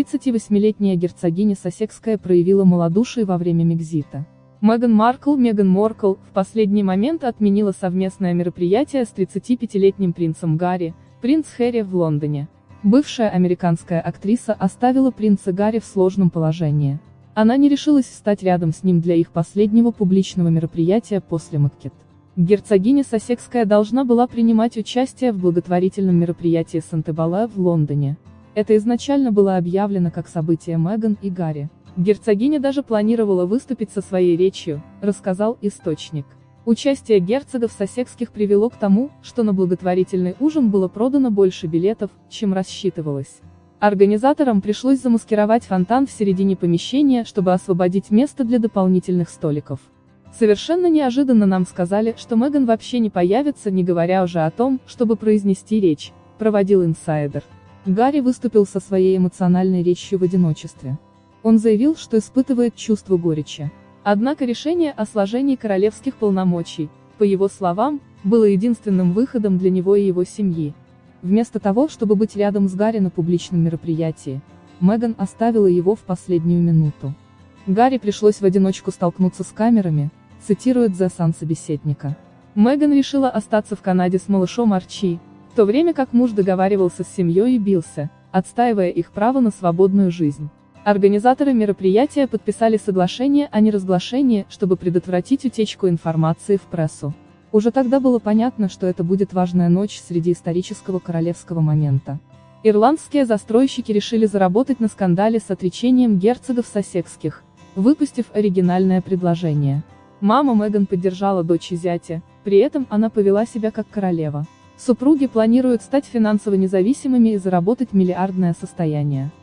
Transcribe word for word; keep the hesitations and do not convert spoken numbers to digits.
тридцативосьмилетняя герцогиня Сассекская проявила малодушие во время Мекзита. Меган Маркл Меган Маркл в последний момент отменила совместное мероприятие с тридцатипятилетним принцем Гарри, принц Хэри в Лондоне. Бывшая американская актриса оставила принца Гарри в сложном положении. Она не решилась встать рядом с ним для их последнего публичного мероприятия после Маккет. Герцогиня Сассекская должна была принимать участие в благотворительном мероприятии Санта-Бале в Лондоне. Это изначально было объявлено как событие Меган и Гарри. Герцогиня даже планировала выступить со своей речью, рассказал источник. Участие герцогов Сассекских привело к тому, что на благотворительный ужин было продано больше билетов, чем рассчитывалось. Организаторам пришлось замаскировать фонтан в середине помещения, чтобы освободить место для дополнительных столиков. Совершенно неожиданно нам сказали, что Меган вообще не появится, не говоря уже о том, чтобы произнести речь, проводил инсайдер. Гарри выступил со своей эмоциональной речью в одиночестве. Он заявил, что испытывает чувство горечи. Однако решение о сложении королевских полномочий, по его словам, было единственным выходом для него и его семьи. Вместо того, чтобы быть рядом с Гарри на публичном мероприятии, Меган оставила его в последнюю минуту. Гарри пришлось в одиночку столкнуться с камерами, цитирует The Sun собеседника. Меган решила остаться в Канаде с малышом Арчи, в то время как муж договаривался с семьей и бился, отстаивая их право на свободную жизнь. Организаторы мероприятия подписали соглашение о неразглашении, чтобы предотвратить утечку информации в прессу. Уже тогда было понятно, что это будет важная ночь среди исторического королевского момента. Ирландские застройщики решили заработать на скандале с отречением герцогов Сассекских, выпустив оригинальное предложение. Мама Меган поддержала дочь и зятя, при этом она повела себя как королева. Супруги планируют стать финансово независимыми и заработать миллиардное состояние.